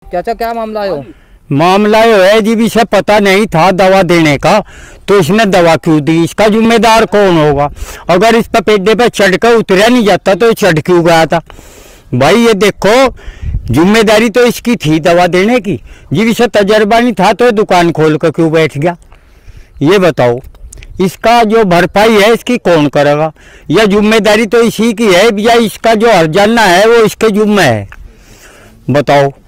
चाचा क्या मामला है? मामला ये है जी, इसे पता नहीं था दवा देने का, तो इसने दवा क्यों दी? इसका जिम्मेदार कौन होगा? अगर इस पेड्डे पे चढ़ कर उतरा नहीं जाता तो चढ़ क्यों गया था? भाई ये देखो, जिम्मेदारी तो इसकी थी दवा देने की जी, इसे तजर्बा नहीं था तो दुकान खोल कर क्यों बैठ गया? ये बताओ, इसका जो भरपाई है इसकी कौन करेगा? यह जिम्मेदारी तो इसी की है या इसका जो हर्जाना है वो इसके जुम्मे है? बताओ।